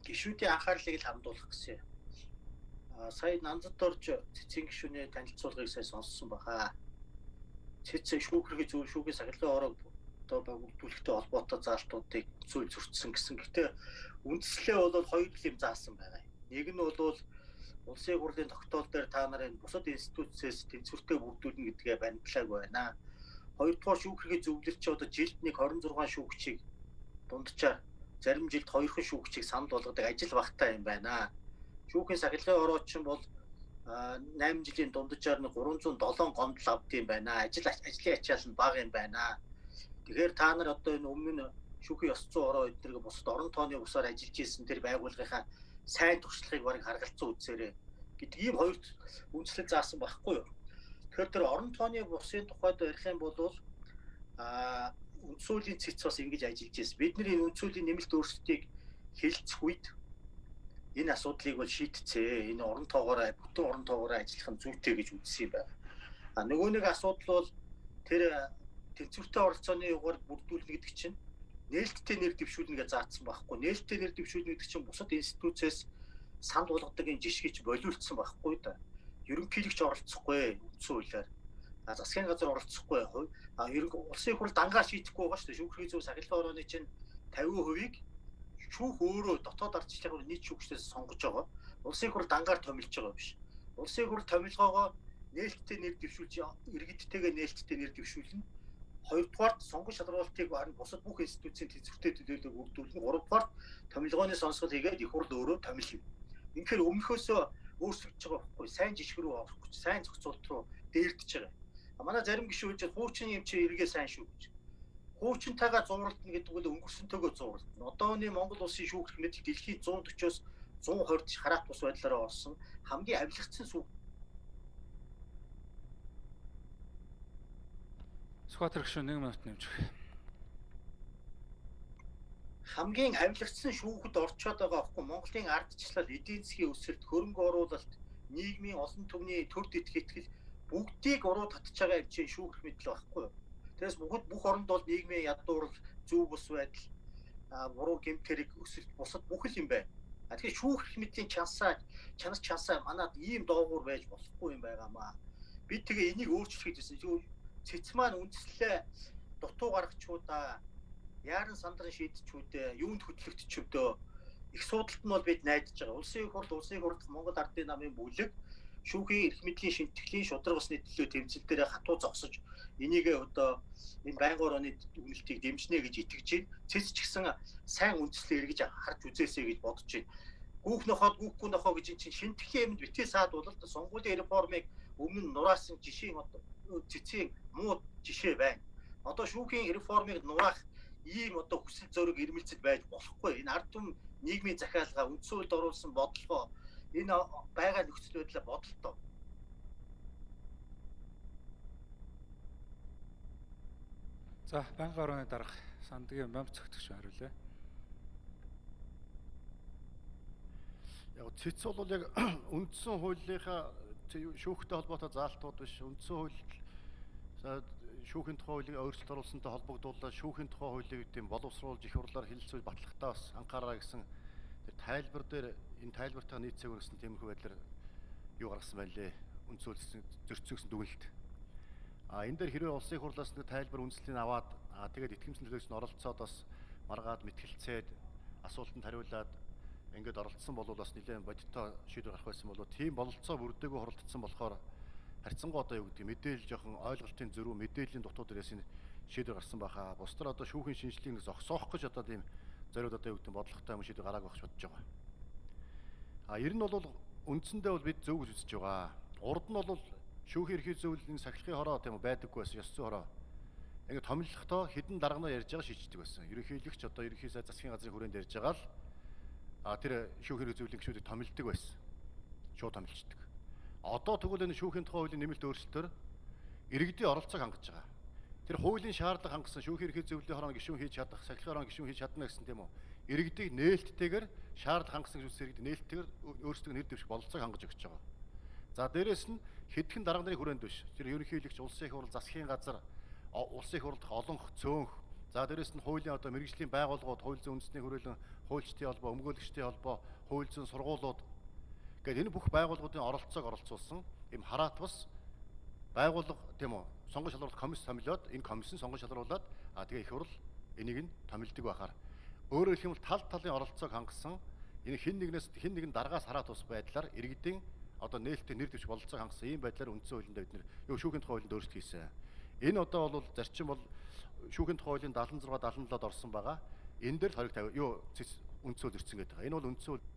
гишүүдийн анхаарлыг л хандуулах гэсэн. Сая Нанзад орж цэцгийн гишүүний танилцуулгыг сайн сонссон баха. Цэц шүүхрийн шүүхийн сахилгын орог одоо бүрдүүлэхтэй холбоотой заалтуудыг зүйл зөрчсөн гэсэн. Гэхдээ үндслээ бол хоёр юм заасан байгаа. Нэг нь бол улсын хурлын тогтоол дээр та нарын бусад институцээс тэнцвэртэй бүрдүүлнэ гэдгээ баримтлааг байна. Хоёрдугаар шүүхрийн зөвлөлт чи одоо жилд нэг 26 шүүгчийг дунджаар зарим жилд 2 шүүгчийг санал болгодог ажил багтаа юм байна. Шүүхийн сахилгын ороод чинь бол 8 жилийн дунджаар нэг 307 гомдол авд юм байна. Ажлын ачаал нь бага юм байна. Тэгэхээр та нар одоо энэ өмнө шүүхийн ёс зүйн ороо эднэрэг бусад орон тооны усаар ажиллаж исэн тэр байгууллагынхаа сайн туршлагыг барыг харгалзан үзээрэй гэдэг ийм хоёр үндслэл заасан байхгүй юу. Тэгэхээр тэр орон тооны бусын тухайд ярих юм бол үндсүүлийн цэц бас ингэж ажиллаж ирсэн. Бид нар энэ үндсүүлийн нэмэлт өөрчлөлтийг хэлцэх үед энэ асуудлыг бол шийдцээ. Энэ орон тоогоороо бүтэн орон тоогоороо ажиллах нь зүйтэй гэж үзсэн юм байна. Нөгөө нэг асуудал бол тэр тэнцвэртэй оролцооны югаар бүрдүүлнэ гэдэг чинь нээлттэй нэр дэвшүүлнэ гэж заасан байхгүй. Нээлттэй нэр дэвшүүлнэ гэдэг чинь бусад институцээс санд болгодог энэ жишгийч болиулсан байхгүй да. Ерөнхийлөгч оролцохгүй үндсэн хуулиар. Засгийн газар оролцохгүй. Улсын хурл дангаар шийдэхгүй байгаа шүү дээ. Шүүхрийн зөв сахилгын орооны чинь 50%-ийг шүүх өөрөө дотоод ардчлалын нийт шүүгчдээс сонгож байгаа. Улсын хурл дангаар томилж байгаа биш. Улсын хурл томилгоогоо нээлттэй нэр дэвшүүлж иргэдтэйгээ нээлттэй нэр дэвшүүлнэ. Хоёрдугаар сонгон шалгуулалтыг харин бусад бүх институцийн тэнцвэртэй төлөөлөлөг бүрдүүлнэ. Гуравдугаар томилгооны сонсгол хийгээд их хурл өөрөө томилно. Үнэхээр өмнөхөөсөө өөрчлөгдөж байгаа байхгүй. Сайн жишг рүү авах гэж, сайн зохицуулт руу дээрдэж байгаа. Манай зарим гишүүд хуучин юм чи эргээ сайн шүү гэж. Хуучинтайгаа зууралдана гэдэг бол өнгөрсөнтэйгөө зууралдана. Одооны Монгол улсын шүүхрэх мэт дэлхийн 140-оос 120 хараат бус байдлаараа орсон хамгийн авилгацсан сүү. Сүхбаатар гишүүн 1 минут нэмж өгье. Хамгийн авилгацсан шүүхэд орчоод байгаа байхгүй. Монголын ардчлал, эдийн засгийн өсөлт, хөрөнгө оруулалт, нийгмийн олон түвний төр дэдх итгэл бүгдийг уруу татж байгаа юм чинь шүүхрэх мэт л байхгүй. Тэгээс бүх оронд бол нийгмийн ядуурл, зөв бус байдал, буруу гэмтэрэг өсөлт бусад бүх л юм байна. Тэгэхээр шүүхрэх мэтийн чанас манад ийм доогуур байж болохгүй юм байгаамаа. Бид тэгээ энийг өөрчлөхөд гэсэн. Цэц маань үндслээ дутуу гаргачуудаа яаран сандран шийдчүүдээ юунд хөтлөгдчүүдөө их судалт нь бол бид найдаж байгаа. Улсын хурл Монгол Ардын намын бүлэг шүүхийн эрх мэдлийн шинтгэлийн шударга усны төлөө тэмцэл дээр хатуу зогсож энийгээ одоо энэ байнгын орооны үнэлтийг дэмжнэ гэж итгэж байна. Цэц ч гэсэн сайн үндслээ эргэж харж үзээсэй гэж бодож байна. Гүүхгүй нохоо гэж энэ чинь шинтгэлийн юмд битгий саад бол сонгуулийн реформыг өмнө нураасан жишээ одоо цэцгийн муу жишээ байна. Одоо шүүхийн реформыг нураах ийм одоо хүсэл зориг ирмэлцэл байж болохгүй. Энэ ард түмэн нийгмийн захиалга үндсэн хуульд оруулсан бодлого энэ байгаа нөхцөл байдлаа бодолтой. За, байнгын орооны дарга Сандгийн Момц цогтгч хариулъя. Яг цэц бол яг үндсэн хуулийнхаа шүүхтэй холбоотой заалтууд биш. Үндсэн хууль шүүхийн тухай хуулийг өөрчлөлт оруулсантай холбогдуулаад шүүхийн тухай хуулийг тийм боловсруулж их хурлаар хэлэлцүүл батлагтаа бас анхаараа гэсэн тэр тайлбар дээр энэ тайлбартаа нийцээгүй гэсэн тиймэрхүү байдлаар юу гаргасан байлээ. Үндсүүлсэн зөрчсөн гэсэн дүгнэлт. Энэ дээр хэрвээ улсын хурлаас нэг тайлбар үндэслэлийг аваад тэгээд итгэмжлэн төлөөлөгч нь оролцоод бас маргаад мэтгэлцээд асуултанд хариулаад ингээд оролцсон бол бас нэлээд бодиттой шийдвэр гарах байсан болоо тийм бололцоо бүрдээгүй оролцсон болохоор харьцангуй одоо юу гэдэг мэдээлэл жоохон ойлголтын зөрүү мэдээллийн дутуу дээрээс энэ шийдвэр гарсан байхаа. Бусдаар одоо шүүхийн шинжилгээг зогсоох гэж одоо тийм зориуд одоо юу гэдэг бодлоготой юм шийдвэр гараагүй байх бодож байгаа. Ер нь бол үндсэндээ бол бид зөв гэж үзэж байгаа. Урд нь бол шүүхийн эрхийг зөвлөлийн сахилгын хороо тийм байдаггүй байсан. Ёс зүйн хороо. Ингээд томилохдоо хідэн дарганаар ярьж байгаа шийддэг байсан. Ерөнхийлөгч одоо ерөнхий сайд засгийн газрын хүрээнд ярьж байгаа л тэр шүүхийн эрхийг зөвлөлийн гишүүдийг томилдог байсан. Шууд томилчдаг. Одоо тэгвэл энэ шүүхийн тухай хуулийн нэмэлт өөрчлөлтөөр иргэдийн оролцоог хангаж байгаа. Тэр хуулийн шаардлага хангасан шүүхийн эрхийг зөвлөлийн хороо гишүүн хийж чадах, сахилгын хороо гишүүн хийж чадна гэсэн тийм үү? Иргэдийг нээлттэйгээр шаардлага хангасан гэж үзсэн иргэд нээлттэйгээр өөрсдөө нэр дэвших бололцоог хангаж өгч байгаа. За дээрэс нь хэдхэн дарга нарын хүрээнд биш. Тэр ерөнхийлөгч, улсын их хурл, засгийн газар, улсын их хурлдах олонх, цөөнх, За дээрэс нь хуулийн одоо мэрэгжлийн байгууллагууд, хууль зүйн үндэсний хүрээлэн хуульчдын холбоо, өмгөөлөгчдийн холбоо, хууль зүйн сургуулиуд гэдэг энэ бүх байгууллагуудын оролцоог оролцуулсан ийм хараат бас байгууллага тийм үү сонгон шалралт комисс томилоод энэ комиссын сонгон шалруулад тэгээ их хурл энийг нь томилдог байхаар өөрөөр хэлбэл тал талын оролцоог хангасан энэ хин нэгэн дараагаас хараат ус байдлаар иргэдийн одоо нээлттэй нэр дэвш бололцоог хангасан ийм байдлаар үндсэн хуулинд бид нэр юу шүүхийн тухай хуулинд өөрчлөлт хийсэн. Энэ одоо бол зарчим бол шүүхийн тухай хуулийн 76 77-д орсон байгаа. Энэ дээр л хориг тавь юу үндсэн хууль ирсэн гэдэг. Энэ бол үндсэн хууль